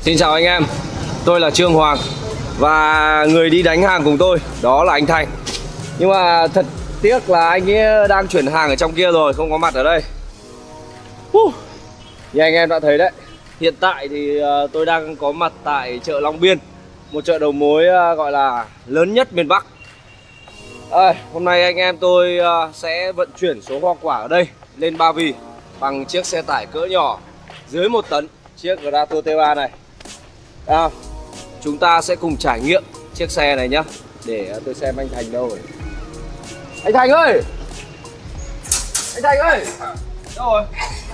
Xin chào anh em, tôi là Trương Hoàng và người đi đánh hàng cùng tôi đó là anh Thành. Nhưng mà thật tiếc là anh ấy đang chuyển hàng ở trong kia rồi, không có mặt ở đây. Như anh em đã thấy đấy, hiện tại thì tôi đang có mặt tại chợ Long Biên, một chợ đầu mối gọi là lớn nhất miền Bắc. Hôm nay anh em tôi sẽ vận chuyển số hoa quả ở đây lên Ba Vì bằng chiếc xe tải cỡ nhỏ dưới 1 tấn, chiếc Grato T3 này. Chúng ta sẽ cùng trải nghiệm chiếc xe này nhá. Để tôi xem anh Thành đâu rồi. Anh Thành ơi! Anh Thành ơi! Đâu rồi?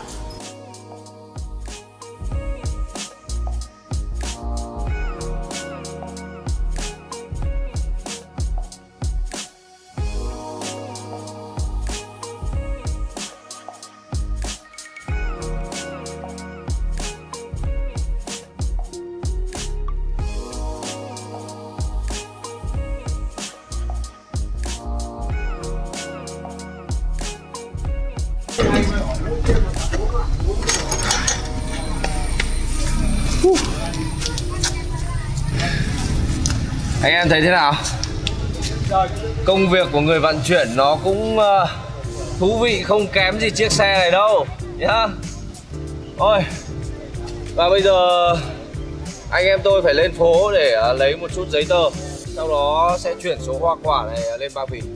Anh em thấy thế nào? Công việc của người vận chuyển nó cũng thú vị không kém gì chiếc xe này đâu nhá. Ôi. Và bây giờ anh em tôi phải lên phố để lấy một chút giấy tờ, sau đó sẽ chuyển số hoa quả này lên Ba Vì.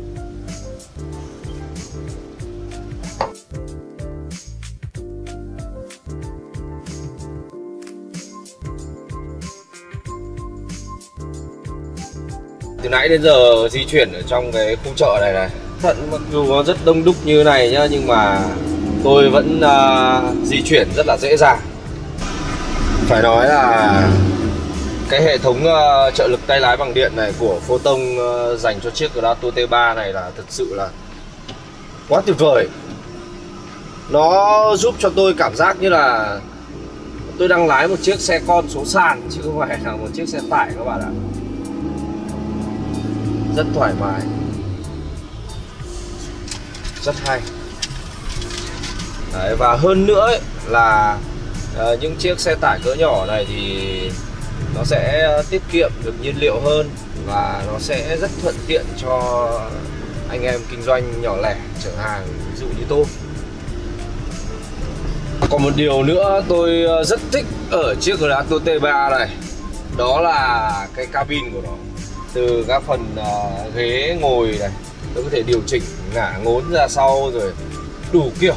Từ nãy đến giờ di chuyển ở trong cái khu chợ này thật mặc dù nó rất đông đúc như này nhá, nhưng mà tôi vẫn di chuyển rất là dễ dàng. Phải nói là cái hệ thống trợ lực tay lái bằng điện này của Photon dành cho chiếc Grato T3 này là thực sự là quá tuyệt vời. Nó giúp cho tôi cảm giác như là tôi đang lái một chiếc xe con số sàn chứ không phải là một chiếc xe tải các bạn ạ. Rất thoải mái, rất hay. Đấy, và hơn nữa ấy, là những chiếc xe tải cỡ nhỏ này thì nó sẽ tiết kiệm được nhiên liệu hơn và nó sẽ rất thuận tiện cho anh em kinh doanh nhỏ lẻ chở hàng, ví dụ như tôi. Còn một điều nữa tôi rất thích ở chiếc Grato T3 này, đó là cái cabin của nó. Từ các phần ghế ngồi này, tôi có thể điều chỉnh ngả ngốn ra sau rồi đủ kiểu.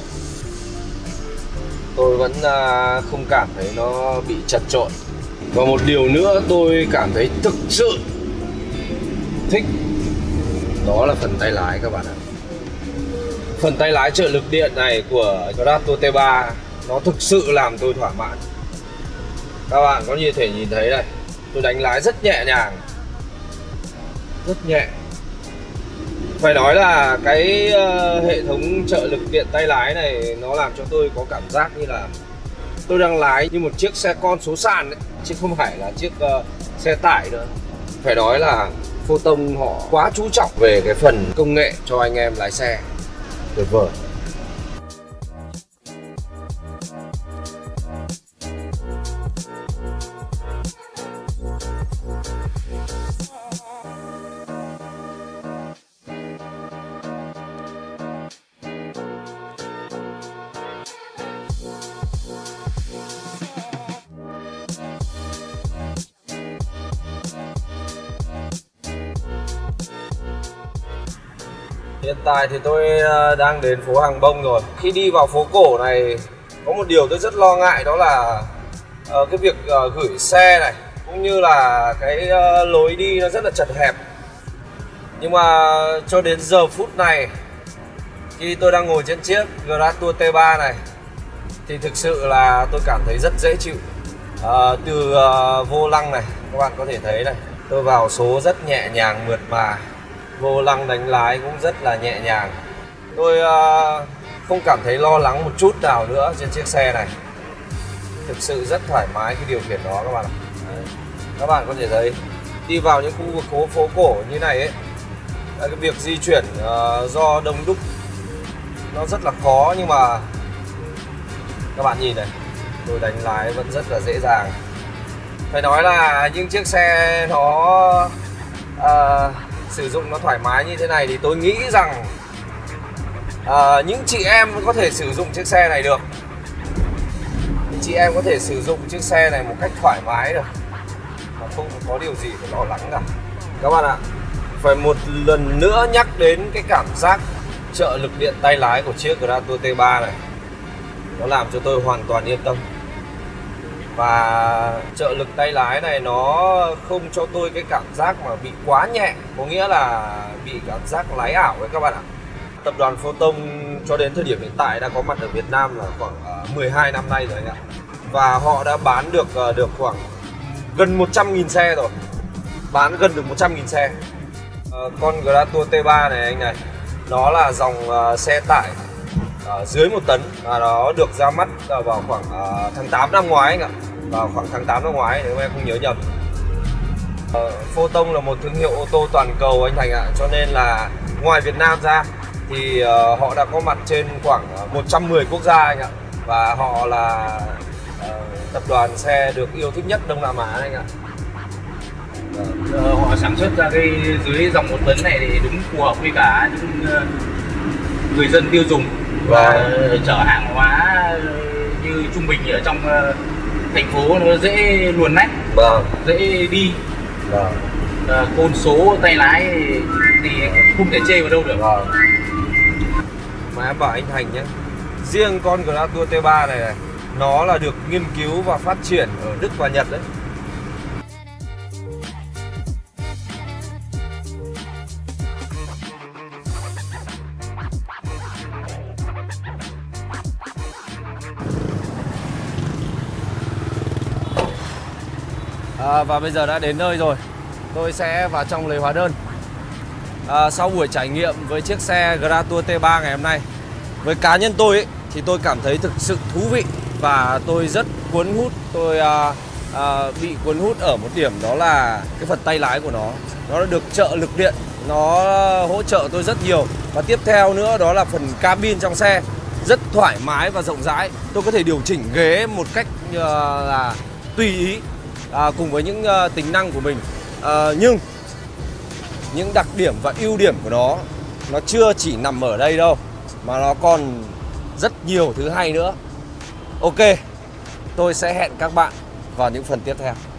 Tôi vẫn không cảm thấy nó bị chật chội. Và một điều nữa tôi cảm thấy thực sự thích, đó là phần tay lái các bạn ạ. Phần tay lái trợ lực điện này của Grato T3 nó thực sự làm tôi thỏa mãn. Các bạn có thể nhìn thấy này, tôi đánh lái rất nhẹ nhàng, rất nhẹ. Phải nói là cái hệ thống trợ lực điện tay lái này nó làm cho tôi có cảm giác như là tôi đang lái như một chiếc xe con số sàn ấy, chứ không phải là chiếc xe tải nữa. Phải nói là Photon họ quá chú trọng về cái phần công nghệ cho anh em lái xe. Tuyệt vời. Hiện tại thì tôi đang đến phố Hàng Bông rồi. Khi đi vào phố cổ này, có một điều tôi rất lo ngại, đó là cái việc gửi xe này, cũng như là cái lối đi nó rất là chật hẹp. Nhưng mà cho đến giờ phút này, khi tôi đang ngồi trên chiếc Grato T3 này, thì thực sự là tôi cảm thấy rất dễ chịu. Từ vô lăng này, các bạn có thể thấy này, tôi vào số rất nhẹ nhàng mượt mà. Vô lăng đánh lái cũng rất là nhẹ nhàng. Tôi không cảm thấy lo lắng một chút nào nữa trên chiếc xe này. Thực sự rất thoải mái khi điều khiển đó các bạn ạ. Các bạn có thể thấy đi vào những khu vực phố cổ như này ấy, cái việc di chuyển do đông đúc nó rất là khó, nhưng mà các bạn nhìn này, tôi đánh lái vẫn rất là dễ dàng. Phải nói là những chiếc xe nó sử dụng nó thoải mái như thế này thì tôi nghĩ rằng những chị em có thể sử dụng chiếc xe này được. Chị em có thể sử dụng chiếc xe này một cách thoải mái được, mà không có điều gì phải lo lắng cả. Các bạn ạ, phải một lần nữa nhắc đến cái cảm giác trợ lực điện tay lái của chiếc Gratour T3 này. Nó làm cho tôi hoàn toàn yên tâm. Và trợ lực tay lái này nó không cho tôi cái cảm giác mà bị quá nhẹ, có nghĩa là bị cảm giác lái ảo đấy các bạn ạ. Tập đoàn Foton cho đến thời điểm hiện tại đã có mặt ở Việt Nam là khoảng 12 năm nay rồi anh ạ. Và họ đã bán được khoảng gần 100.000 xe rồi. Bán gần được 100.000 xe. Con Gratour T3 này anh này, nó là dòng xe tải dưới 1 tấn và nó được ra mắt vào khoảng tháng 8 năm ngoái anh ạ. Vào khoảng tháng 8 năm ngoái nếu em không nhớ nhầm. Foton là một thương hiệu ô tô toàn cầu anh Thành ạ, cho nên là ngoài Việt Nam ra thì họ đã có mặt trên khoảng 110 quốc gia anh ạ. Và họ là tập đoàn xe được yêu thích nhất Đông Nam Á anh ạ. Họ sản xuất ra cái dưới dòng 1 tấn này thì đúng phù hợp với cả những người dân tiêu dùng và chở hàng hóa như trung bình ở trong thành phố nó dễ luồn lách, dễ đi, côn số tay lái thì không thể chê vào đâu được. Mà em bảo anh Thành nhé, riêng con Gratour T3 này nó là được nghiên cứu và phát triển ở Đức và Nhật đấy. Và bây giờ đã đến nơi rồi, tôi sẽ vào trong lấy hóa đơn. Sau buổi trải nghiệm với chiếc xe Gratour T3 ngày hôm nay, với cá nhân tôi thì tôi cảm thấy thực sự thú vị và tôi rất cuốn hút. Tôi bị cuốn hút ở một điểm, đó là cái phần tay lái của nó được trợ lực điện, nó hỗ trợ tôi rất nhiều. Và tiếp theo nữa đó là phần cabin trong xe rất thoải mái và rộng rãi. Tôi có thể điều chỉnh ghế một cách là tùy ý, cùng với những tính năng của mình. Nhưng những đặc điểm và ưu điểm của nó chưa chỉ nằm ở đây đâu, mà nó còn rất nhiều thứ hay nữa. Ok, tôi sẽ hẹn các bạn vào những phần tiếp theo.